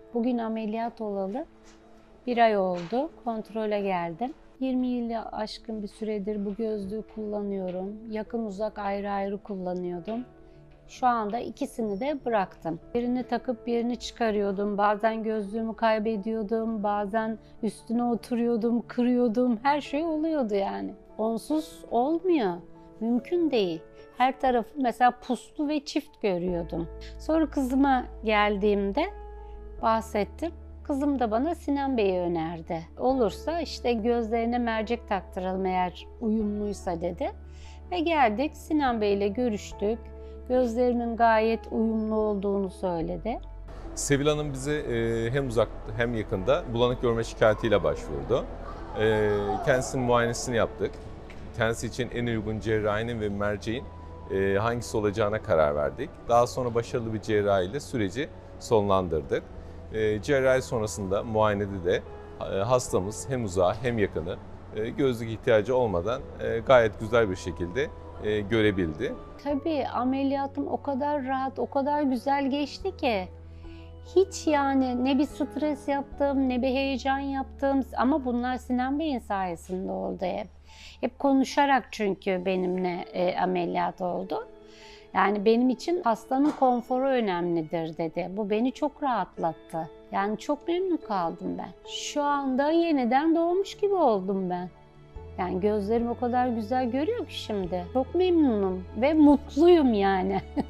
Bugün ameliyat olalı 1 ay oldu. Kontrole geldim. 20 yılı aşkın bir süredir bu gözlüğü kullanıyorum. Yakın uzak ayrı ayrı kullanıyordum. Şu anda ikisini de bıraktım. Birini takıp birini çıkarıyordum. Bazen gözlüğümü kaybediyordum. Bazen üstüne oturuyordum, kırıyordum. Her şey oluyordu yani. Onsuz olmuyor. Mümkün değil. Her tarafı mesela puslu ve çift görüyordum. Sonra kızıma geldiğimde bahsettim. Kızım da bana Sinan Bey'i önerdi. Olursa işte gözlerine mercek taktıralım eğer uyumluysa dedi. Ve geldik, Sinan Bey ile görüştük. Gözlerimin gayet uyumlu olduğunu söyledi. Sevil Hanım bize hem uzakta hem yakında bulanık görme şikayetiyle başvurdu. Kendisinin muayenesini yaptık. Kendisi için en uygun cerrahinin ve merceğin hangisi olacağına karar verdik. Daha sonra başarılı bir cerrahi ile süreci sonlandırdık. Cerrahi sonrasında muayenede de hastamız hem uzağı hem yakını gözlük ihtiyacı olmadan gayet güzel bir şekilde görebildi. Tabii ameliyatım o kadar rahat, o kadar güzel geçti ki. Hiç yani ne bir stres yaptım, ne bir heyecan yaptım ama bunlar Sinan Bey'in sayesinde oldu hep. Hep konuşarak çünkü benimle ameliyat oldu. Yani benim için hastanın konforu önemlidir dedi. Bu beni çok rahatlattı. Yani çok memnun kaldım ben. Şu anda yeniden doğmuş gibi oldum ben. Yani gözlerim o kadar güzel görüyor ki şimdi. Çok memnunum ve mutluyum yani.